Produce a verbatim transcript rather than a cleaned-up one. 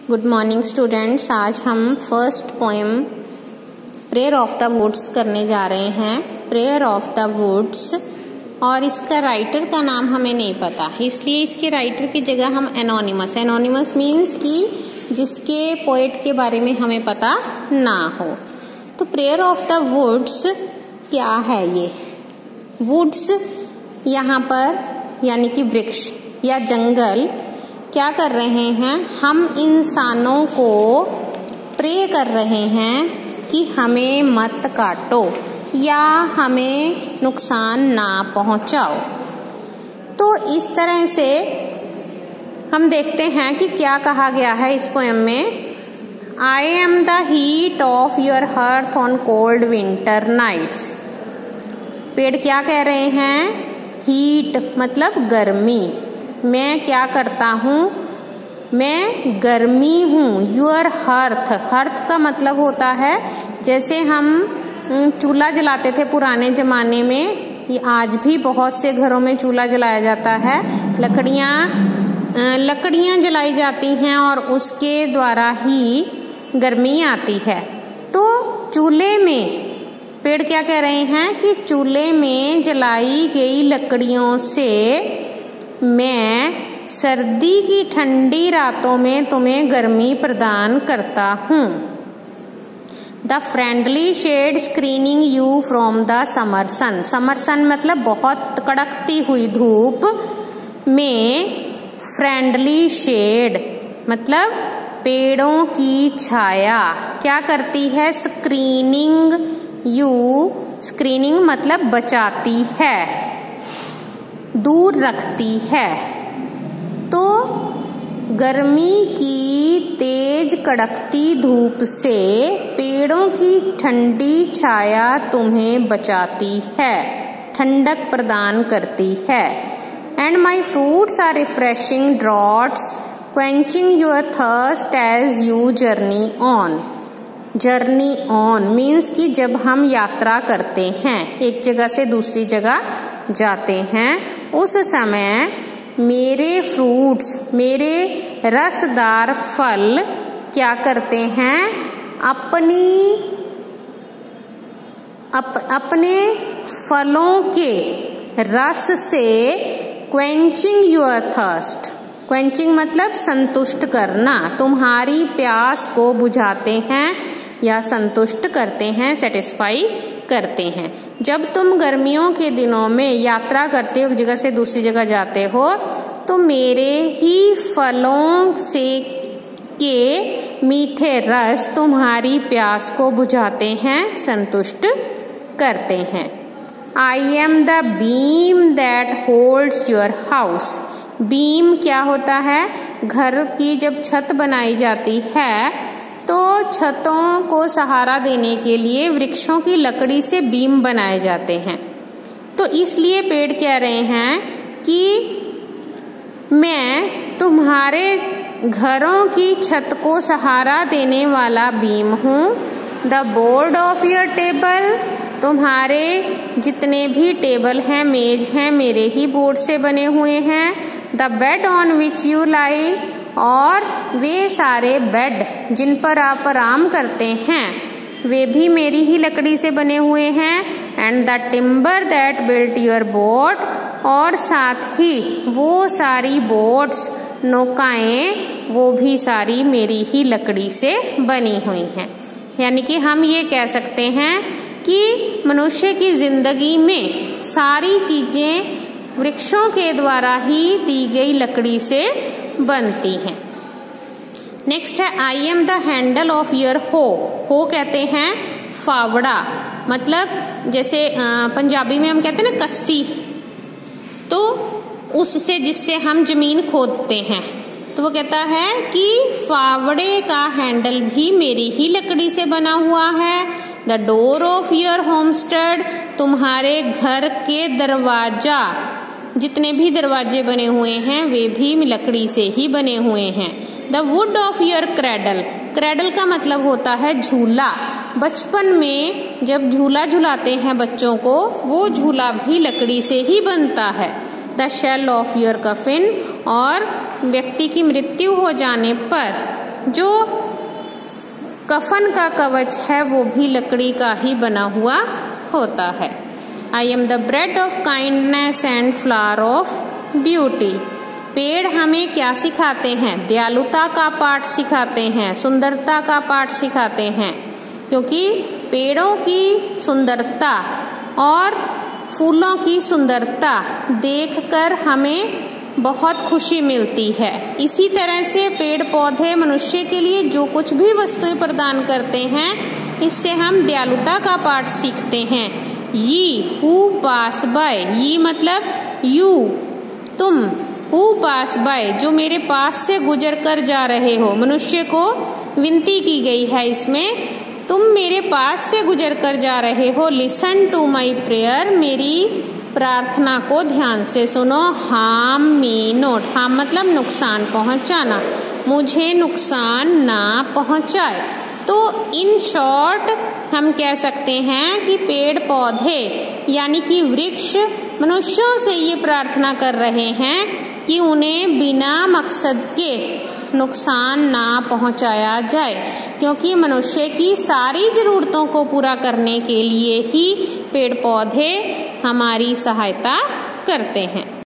Good morning students. आज हम first poem prayer of the woods करने जा रहे हैं। प्रेयर ऑफ द वुड्स, और इसका राइटर का नाम हमें नहीं पता, इसलिए इसके राइटर की जगह हम एनोनिमस एनोनिमस मीन्स कि जिसके पोएट के बारे में हमें पता ना हो। तो प्रेयर ऑफ द वुड्स क्या है? ये वुड्स यहाँ पर यानी कि वृक्ष या जंगल क्या कर रहे हैं? हम इंसानों को प्रे कर रहे हैं कि हमें मत काटो या हमें नुकसान ना पहुंचाओ। तो इस तरह से हम देखते हैं कि क्या कहा गया है इस पोएम में। I am the heat of your hearth on cold winter nights. पेड़ क्या कह रहे हैं? हीट मतलब गर्मी। मैं क्या करता हूँ? मैं गर्मी हूँ। यूर हर्थ, हर्थ का मतलब होता है जैसे हम चूल्हा जलाते थे पुराने जमाने में, ये आज भी बहुत से घरों में चूल्हा जलाया जाता है। लकड़ियाँ लकड़ियाँ जलाई जाती हैं और उसके द्वारा ही गर्मी आती है। तो चूल्हे में पेड़ क्या कह रहे हैं कि चूल्हे में जलाई गई लकड़ियों से मैं सर्दी की ठंडी रातों में तुम्हें गर्मी प्रदान करता हूँ। The friendly shade screening you from the summer sun. Summer sun मतलब बहुत कड़कती हुई धूप में फ्रेंडली शेड मतलब पेड़ों की छाया क्या करती है? स्क्रीनिंग यू, स्क्रीनिंग मतलब बचाती है, दूर रखती है। तो गर्मी की तेज कड़कती धूप से पेड़ों की ठंडी छाया तुम्हें बचाती है, ठंडक प्रदान करती है। And my fruits are refreshing draughts quenching your thirst as you journey on. Journey on means कि जब हम यात्रा करते हैं, एक जगह से दूसरी जगह जाते हैं, उस समय मेरे फ्रूट्स, मेरे रसदार फल क्या करते हैं? अपनी अप, अपने फलों के रस से क्वेंचिंग योर थर्स्ट, क्वेंचिंग मतलब संतुष्ट करना, तुम्हारी प्यास को बुझाते हैं या संतुष्ट करते हैं, सेटिस्फाई करते हैं। जब तुम गर्मियों के दिनों में यात्रा करते हो, एक जगह से दूसरी जगह जाते हो, तो मेरे ही फलों से के मीठे रस तुम्हारी प्यास को बुझाते हैं, संतुष्ट करते हैं। I am the beam that holds your house. Beam क्या होता है? घर की जब छत बनाई जाती है तो छतों को सहारा देने के लिए वृक्षों की लकड़ी से बीम बनाए जाते हैं। तो इसलिए पेड़ कह रहे हैं कि मैं तुम्हारे घरों की छत को सहारा देने वाला बीम हूँ। The board of your table, तुम्हारे जितने भी टेबल हैं, मेज हैं, मेरे ही बोर्ड से बने हुए हैं। The bed on which you lie, और वे सारे बेड जिन पर आप आराम करते हैं वे भी मेरी ही लकड़ी से बने हुए हैं। And the timber that built your boat, और साथ ही वो सारी बोट्स, नौकाएं, वो भी सारी मेरी ही लकड़ी से बनी हुई हैं। यानी कि हम ये कह सकते हैं कि मनुष्य की जिंदगी में सारी चीजें वृक्षों के द्वारा ही दी गई लकड़ी से बनती हैं। नेक्स्ट है I am the handle of your hoe. Hoe कहते हैं फावड़ा, मतलब जैसे पंजाबी में हम कहते हैं ना कस्सी, तो उससे जिससे हम जमीन खोदते हैं, तो वो कहता है कि फावड़े का हैंडल भी मेरी ही लकड़ी से बना हुआ है। The door of your homestead, तुम्हारे घर के दरवाजा, जितने भी दरवाजे बने हुए हैं वे भी लकड़ी से ही बने हुए हैं। The wood of your cradle, cradle का मतलब होता है झूला। बचपन में जब झूला झुलाते हैं बच्चों को, वो झूला भी लकड़ी से ही बनता है। The shell of your coffin, और व्यक्ति की मृत्यु हो जाने पर जो कफन का कवच है वो भी लकड़ी का ही बना हुआ होता है। I am the bread of kindness and flower of beauty. पेड़ हमें क्या सिखाते हैं? दयालुता का पाठ सिखाते हैं, सुंदरता का पाठ सिखाते हैं, क्योंकि पेड़ों की सुंदरता और फूलों की सुंदरता देखकर हमें बहुत खुशी मिलती है। इसी तरह से पेड़ पौधे मनुष्य के लिए जो कुछ भी वस्तुएं प्रदान करते हैं, इससे हम दयालुता का पाठ सीखते हैं। ये हु पास बाय, ये मतलब यू, तुम, हु पास बाय, जो मेरे पास से गुजर कर जा रहे हो। मनुष्य को विनती की गई है इसमें, तुम मेरे पास से गुजर कर जा रहे हो, लिसन टू माई प्रेयर, मेरी प्रार्थना को ध्यान से सुनो। हार्म मी नॉट, हार्म मतलब नुकसान पहुंचाना, मुझे नुकसान ना पहुंचाए। तो इन शॉर्ट हम कह सकते हैं कि पेड़ पौधे यानी कि वृक्ष मनुष्यों से ये प्रार्थना कर रहे हैं कि उन्हें बिना मकसद के नुकसान ना पहुंचाया जाए, क्योंकि मनुष्य की सारी जरूरतों को पूरा करने के लिए ही पेड़ पौधे हमारी सहायता करते हैं।